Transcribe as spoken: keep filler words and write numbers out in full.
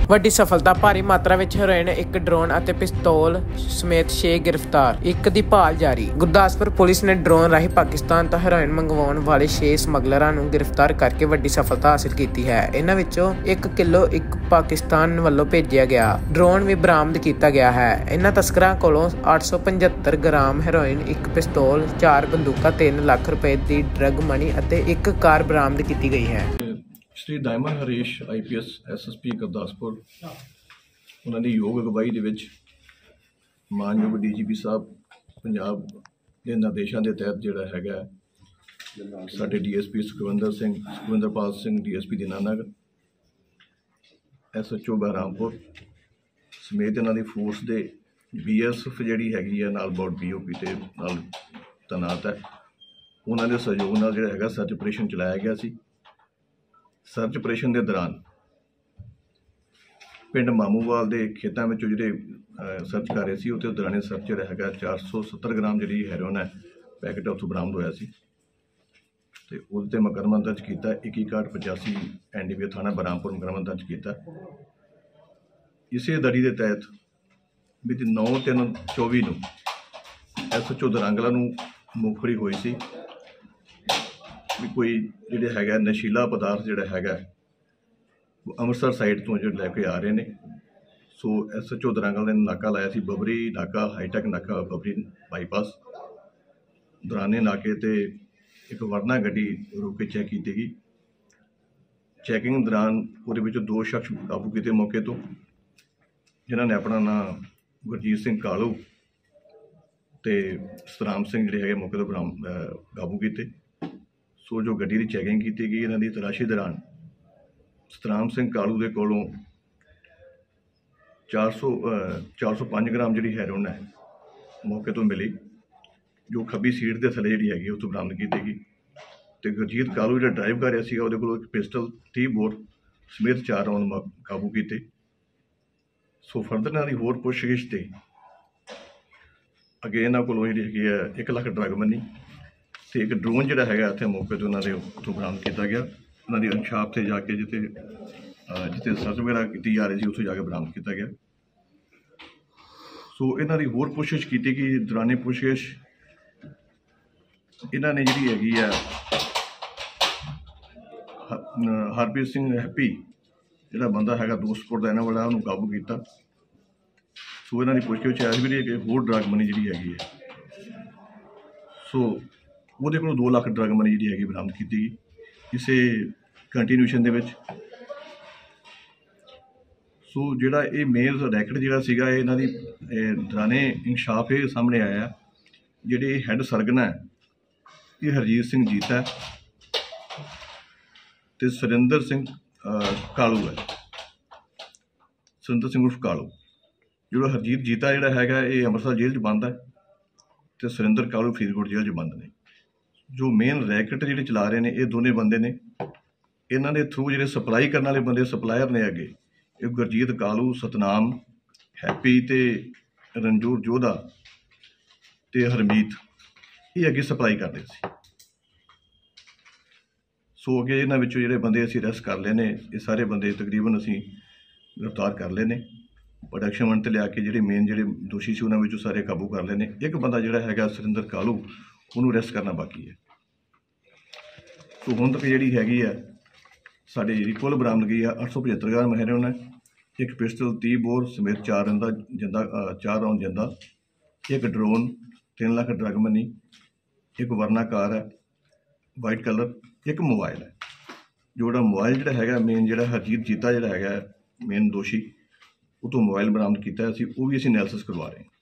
ਵੱਡੀ ਸਫਲਤਾ। ਭਾਰੀ ਮਾਤਰਾ ਵਿੱਚ ਹੈਰੋਇਨ, ਇੱਕ ਡਰੋਨ ਅਤੇ ਪਿਸਤੌਲ ਸਮੇਤ ਛੇ ਗ੍ਰਿਫਤਾਰ, ਇੱਕ ਦੀ ਭਾਲ ਜਾਰੀ। ਗੁਰਦਾਸਪੁਰ ਪੁਲਿਸ ਨੇ ਡਰੋਨ ਰਾਹੀਂ ਪਾਕਿਸਤਾਨ ਤੋਂ ਹੈਰੋਇਨ ਮੰਗਵਾਉਣ ਵਾਲੇ ਛੇ ਸਮਗਲਰਾਂ ਨੂੰ ਗ੍ਰਿਫਤਾਰ ਕਰਕੇ ਵੱਡੀ ਸਫਲਤਾ ਹਾਸਲ ਕੀਤੀ ਹੈ। ਇਹਨਾਂ ਵਿੱਚੋਂ ਇੱਕ ਕਿਲੋ ਇੱਕ ਪਾਕਿਸਤਾਨ ਵੱਲੋਂ ਭੇਜਿਆ ਗਿਆ ਡਰੋਨ ਵੀ ਬਰਾਮਦ ਕੀਤਾ ਗਿਆ ਹੈ। ਇਹਨਾਂ ਤਸਕਰਾਂ ਕੋਲੋਂ ਅੱਠ ਸੌ ਪਝੱਤਰ ਗ੍ਰਾਮ ਹੈਰੋਇਨ, ਇੱਕ ਪਿਸਤੌਲ, ਚਾਰ ਬੰਦੂਕਾਂ, ਤਿੰਨ ਲੱਖ ਰੁਪਏ ਦੀ ਡਰੱਗ ਮਨੀ ਅਤੇ ਇੱਕ ਕਾਰ ਬਰਾਮਦ ਕੀਤੀ ਗਈ ਹੈ। श्री डायमंड Harish I P S S S P Gurdaspur उन्होंने योग अगवाई के मानयोग डी जी पी साहब पंजाब के निर्देशों के तहत जोड़ा है साढ़े D S P Sukhwinder Singh Sukhwinderpal Singh D S P Dinanagar S H O Behrampur समेत इन्हों की फोर्स के बी एस एफ जी हैगी नाल बॉर्ड बी ओ पी के नाल तैनात है। उन्होंने सहयोग नाल जिहड़ा हैगा सर्च ऑपरेशन चलाया गया सी। सर्च ऑपरेशन के दौरान पिंड मामूवाल के खेतों में जो सर्च कर रहे थे उस दौरान सर्च जोड़ा है चार सौ सत्तर ग्राम जी हैरोइन है पैकेट उतों बरामद होया सी ते उस ते मुकदमा दर्ज किया इक्की इकाहठ पचासी एन डी पी थाना बरामपुर मुकदमा दर्ज किया। इस दड़ी के तहत बीती नौ तीन चौबी नूं एस एच ओ दरांगला नूं मुखबरी हुई सी भी कोई जिहड़े हैगा नशीला पदार्थ जिहड़ा हैगा अमृतसर साइड तो जो लैके आ रहे हैं। सो एस एच ओ दरांगल ने नाका लाया सी बबरी नाका हाईटैक नाका बबरी बाईपास दौराने नाके ते एक वरना गड्डी रोक के चैक की गई। चैकिंग दौरान वो दो शख्स काबू किए मौके तो जिन्होंने अपना नाम गुरजीत सिंह कालू ते सतराम सिंह जिहड़े है मौके तो बराम काबू किए। सो जो गड्डी की चैकिंग की गई इन्हों की तलाशी दौरान सतराम सिंह कालू के कोलों चार सौ चार सौ पाँच ग्राम जी हैरोइन है मौके तो मिली जो खब्बी सीट के थले जी हैगी उस बरामद की गई। तो गुरजीत कालू जो ड्राइव कर रहा है वो एक पिस्टल तीह बोर समेत चार राउंड काबू किए। सो फर्दर इन्हों की होर पुछगिछ से अगे इन्हों को जी है एक लख ड्रग मनी तो एक ड्रोन जोड़ा है इतने मौके तो उन्होंने उतों बरामद किया गया। उन्होंने इंशाफ से जाके जिते जिते सर्च वगैरह की जा रही थी उतों जाके बरामद किया गया। सो इन्हों की होर पुछगिछ की कि दौराने पुछगिछ इन्होंने जी हैगी है हरप्रीत सिंह हैप्पी जोड़ा बंदा है दोस्तपुर का इन्हों वाला उन्होंने काबू किया। सो इन्हों की पुछगिछ आई भी कि होर ड्रग मनी जी हैगी है। सो वो दो लाख ड्रग मनी जी हैगी बरामद की गई। इस कंटीन्यूएशन दे विच सो जिहड़ा ये मेन रैकेट जिहड़ा सीगा इन्हां दी दौराने इंकशाफ ये सामने आया जिहड़े हैड सरगना है ये हरजीत सिंह जीता है ते सुरिंदर सिंह कालू है सुरिंदर सिंह उर्फ कालू जो हरजीत जीता जिहड़ा हैगा ये अमृतसर जेल च बंद है तो सुरिंदर कालू फरीदकोट जेल च बंद ने। जो मेन रैकेट जिहड़े चला रहे हैं ये दोनों बंदे ने इन्हां दे थ्रू जिहड़े सप्लाई करने वाले बंदे सप्लायर ने अगे ये गुरजीत कालू सतनाम हैप्पी ते रंजूर जोधा ते हरमीत ये अगे सप्लाई करते सी। सो अगे इन्हां विचों जिहड़े बंदे असीं अरैस्ट कर लए ने ये सारे बंदे तकरीबन असीं गिरफ्तार कर लए ने। प्रोडक्शन वन ते लिया के जिहड़े मेन जिहड़े दोषी सी उन्हां विचों सारे काबू कर लए ने। एक बंदा जिहड़ा हैगा सुरिंदर कालू उन्होंने अरैस्ट करना बाकी है। तो हुण तक जी हैगी है साड़ी जी कुल बरामदगी है अठ सौ पचहत्तर ग्राम हैरोइन है, एक पिस्टल तीह बोर समेत चार रंदा जिंदा चार राउंड जिंदा, एक ड्रोन, तीन लाख ड्रग मनी, एक वरना कार है वाइट कलर, एक मोबाइल है। जोड़ा मोबाइल जोड़ा है मेन जोड़ा हरजीत जीता जोड़ा है मेन दोषी वो तो मोबाइल बरामद किया वो भी असीं एनालिसिस करवा रहे हैं।